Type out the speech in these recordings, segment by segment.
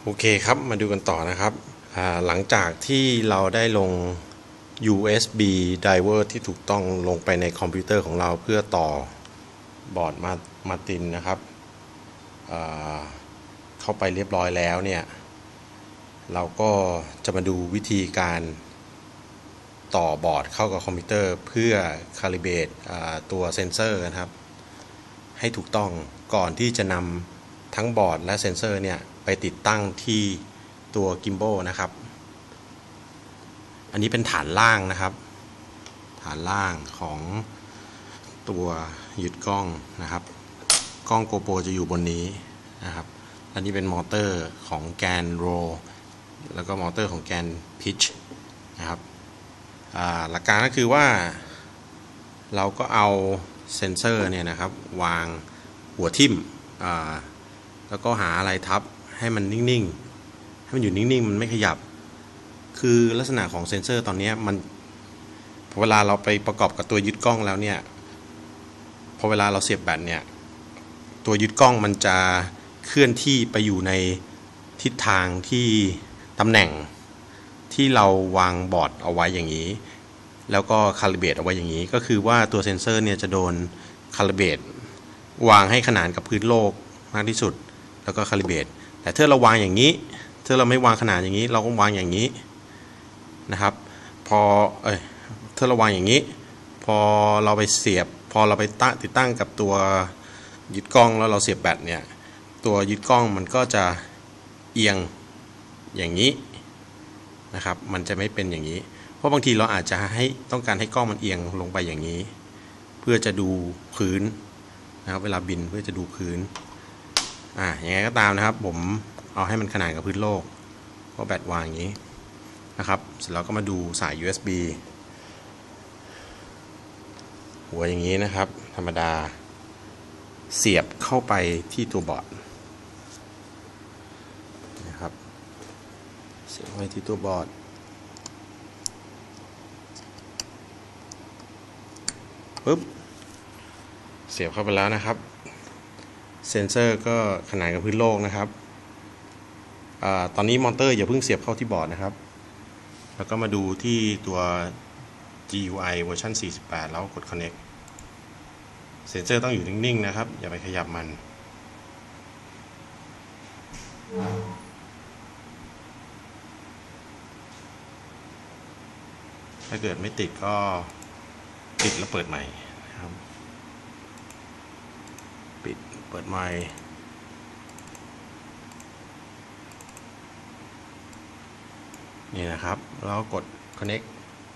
โอเคครับมาดูกันต่อนะครับหลังจากที่เราได้ลง USB driver ที่ถูกต้องลงไปในคอมพิวเตอร์ของเราเพื่อต่อบอร์ดมาตินนะครับเข้าไปเรียบร้อยแล้วเนี่ยเราก็จะมาดูวิธีการต่อบอร์ดเข้ากับคอมพิวเตอร์เพื่อ calibrate ตัวเซนเซอร์นะครับให้ถูกต้องก่อนที่จะนำทั้งบอร์ดและเซนเซอร์เนี่ยไปติดตั้งที่ตัวกิมโบนะครับอันนี้เป็นฐานล่างนะครับฐานล่างของตัวยึดกล้องนะครับกล้องโกโปรจะอยู่บนนี้นะครับอันนี้เป็นมอเตอร์ของแกนโรแล้วก็มอเตอร์ของแกนพิชนะครับหลักการก็คือว่าเราก็เอาเซนเซอร์เนี่ยนะครับวางหัวทิ่มแล้วก็หาอะไรทับให้มันนิ่งๆให้มันอยู่นิ่งๆมันไม่ขยับคือลักษณะของเซนเซอร์ตอนนี้มันเวลาเราไปประกอบกับตัวยึดกล้องแล้วเนี่ยพอเวลาเราเสียบแบตเนี่ยตัวยึดกล้องมันจะเคลื่อนที่ไปอยู่ในทิศทางที่ตำแหน่งที่เราวางบอร์ดเอาไว้อย่างนี้แล้วก็คาลิเบรตเอาไว้อย่างนี้ก็คือว่าตัวเซนเซอร์เนี่ยจะโดนคาลิเบรตวางให้ขนานกับพื้นโลกมากที่สุดแล้วก็คาลิเบรตแต่ถ้าเราวางอย่างนี้ถ้าเราไม่วางขนาดอย่างนี้เราก็วางอย่างนี้นะครับถ้าเราวางอย่างนี้พอเราไปเสียบพอเราไปติดตั้งกับตัวยึดกล้องแล้วเราเสียบแบตเนี่ยตัวยึดกล้องมันก็จะเอียงอย่างนี้นะครับมันจะไม่เป็นอย่างนี้เพราะบางทีเราอาจจะต้องการให้กล้องมันเอียงลงไปอย่างนี้เพื่อจะดูพื้นนะครับเวลาบินเพื่อจะดูพื้นอย่างไรก็ตามนะครับผมเอาให้มันขนานกับพื้นโลกก็แบตวางอย่างนี้นะครับเสร็จแล้วก็มาดูสาย USB หัวอย่างนี้นะครับธรรมดาเสียบเข้าไปที่ตัวบอร์ดนะครับเสียบไว้ที่ตัวบอร์ดปึ๊บเสียบเข้าไปแล้วนะครับเซนเซอร์ก็ขนานกับพื้นโลกนะครับตอนนี้มอเตอร์อย่าเพิ่งเสียบเข้าที่บอร์ดนะครับแล้วก็มาดูที่ตัว GUI เวอร์ชัน48แล้วกด Connect เซนเซอร์ต้องอยู่นิ่งๆนะครับอย่าไปขยับมันถ้าเกิดไม่ติดก็ปิดแล้วเปิดใหม่นะครับปิดเปิดใหม่นี่นะครับแล้วกด Connect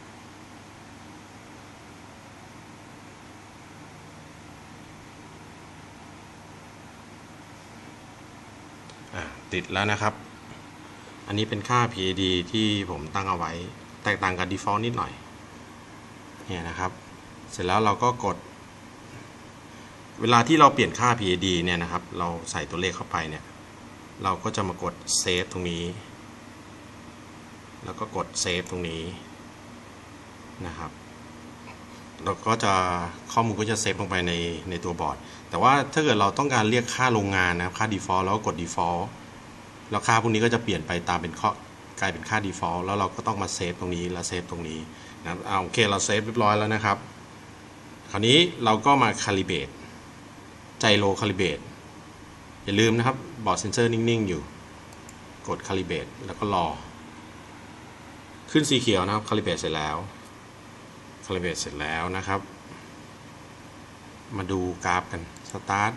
ติดแล้วนะครับอันนี้เป็นค่า PID ที่ผมตั้งเอาไว้แตกต่างกับ Default นิดหน่อยเนี่ยนะครับเสร็จแล้วเราก็กดเวลาที่เราเปลี่ยนค่า PID เนี่ยนะครับเราใส่ตัวเลขเข้าไปเนี่ยเราก็จะมากด Save ตรงนี้แล้วก็กด Save ตรงนี้นะครับเราก็จะข้อมูลก็จะเซฟลงไปในตัวบอร์ดแต่ว่าถ้าเกิดเราต้องการเรียกค่าโรงงานนะครับค่า Default แล้วก็กด Default แล้วค่าพวกนี้ก็จะเปลี่ยนไปตามเป็นกลายเป็นค่า Default แล้วเราก็ต้องมาเซฟตรงนี้แล้วเซฟตรงนี้นะครับโอเคเราเซฟเรียบร้อยแล้วนะครับคราวนี้เราก็มา Calibrate ไจโร Calibrate อย่าลืมนะครับบอร์ดเซนเซอร์นิ่งๆอยู่กด Calibrate แล้วก็รอขึ้นสีเขียวนะครับ Calibrate เสร็จแล้วCalibrate เสร็จแล้วนะครับมาดูกราฟกัน Start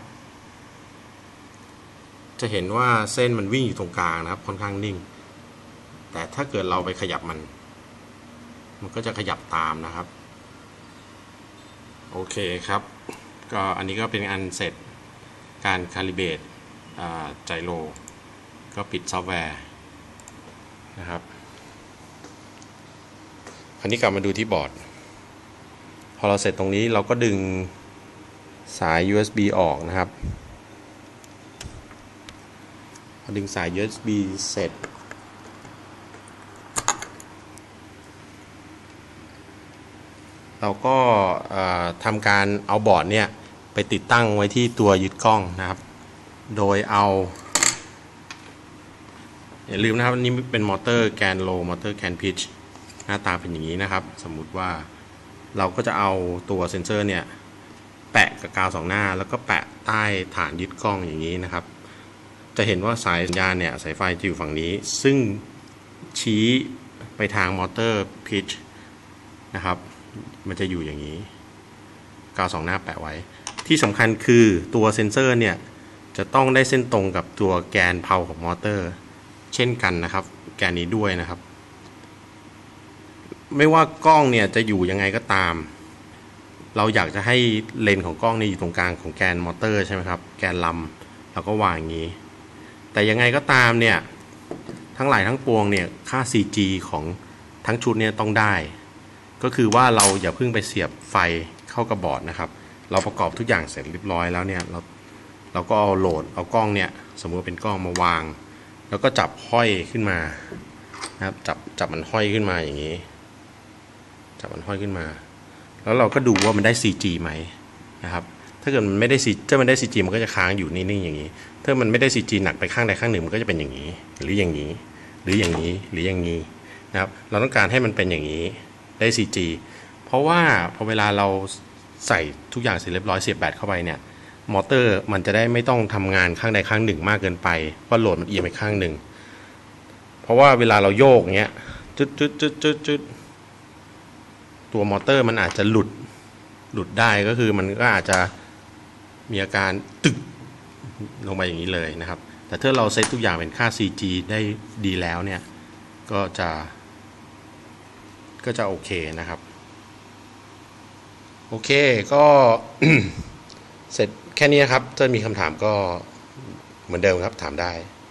จะเห็นว่าเส้นมันวิ่งอยู่ตรงกลางนะครับค่อนข้างนิ่งแต่ถ้าเกิดเราไปขยับมันก็จะขยับตามนะครับโอเคครับก็อันนี้ก็เป็นอันเสร็จการ Calibrate ไจโรก็ปิดซอฟต์แวร์นะครับคราวนี้กลับมาดูที่บอร์ดพอเราเสร็จตรงนี้เราก็ดึงสาย USB ออกนะครับพอดึงสาย USB เสร็จเราก็ทำการเอาบอร์ดเนี่ยไปติดตั้งไว้ที่ตัวยึดกล้องนะครับโดยเอาอย่าลืมนะครับอันนี้เป็นมอเตอร์แกนโลมอเตอร์แกนพิชหน้าตาเป็นอย่างนี้นะครับสมมุติว่าเราก็จะเอาตัวเซนเซอร์เนี่ยแปะกับกาว2 หน้าแล้วก็แปะใต้ฐานยึดกล้องอย่างนี้นะครับจะเห็นว่าสายสัญญาณเนี่ยสายไฟจะอยู่ฝั่งนี้ซึ่งชี้ไปทางมอเตอร์พิชนะครับมันจะอยู่อย่างนี้กาว2 หน้าแปะไว้ที่สำคัญคือตัวเซนเซอร์เนี่ยจะต้องได้เส้นตรงกับตัวแกนเพาของมอเตอร์เช่นกันนะครับแกนนี้ด้วยนะครับไม่ว่ากล้องเนี่ยจะอยู่ยังไงก็ตามเราอยากจะให้เลนของกล้องเนี่ยอยู่ตรงกลางของแกนมอเตอร์ใช่ไหมครับแกนลำเราก็วางอย่างนี้แต่ยังไงก็ตามเนี่ยทั้งหลายทั้งปวงเนี่ยค่า CG ของทั้งชุดเนี่ยต้องได้ก็คือว่าเราอย่าเพิ่งไปเสียบไฟเข้ากับบอร์ดนะครับเราประกอบทุกอย่างเสร็จเรียบร้อยแล้วเนี่ยเราก็เอาโหลดเอากล้องเนี่ยสมมติเป็นกล้องมาวางแล้วก็จับห้อยขึ้นมานะครับจับมันห้อยขึ้นมาอย่างนี้จับมันห้อยขึ้นมาแล้วเราก็ดูว่ามันได้ CG ไหมนะครับถ้าเกิดมันไม่ได้ CG มันก็จะค้างอยู่นิ่งๆอย่างนี้ถ้ามันไม่ได้ CG หนักไปข้างใดข้างหนึ่งมันก็จะเป็นอย่างนี้หรืออย่างนี้หรืออย่างนี้หรืออย่างนี้นะครับเราต้องการให้มันเป็นอย่างนี้ได้ CG เพราะว่าพอเวลาเราใส่ทุกอย่างเสร็จเรียบร้อยเสียบแบตเข้าไปเนี่ยมอเตอร์มันจะได้ไม่ต้องทำงานข้างใดข้างหนึ่งมากเกินไปเพราะโหลดมันเอียงไปข้างหนึ่งเพราะว่าเวลาเราโยกเงี้ยจุดตัวมอเตอร์มันอาจจะหลุดได้ก็คือมันก็อาจจะมีอาการตึกลงไปอย่างนี้เลยนะครับแต่ถ้าเราเซตทุกอย่างเป็นค่า CG ได้ดีแล้วเนี่ยก็จะโอเคนะครับโอเคก็ เสร็จแค่นี้ครับถ้ามีคำถามก็เหมือนเดิมครับถามได้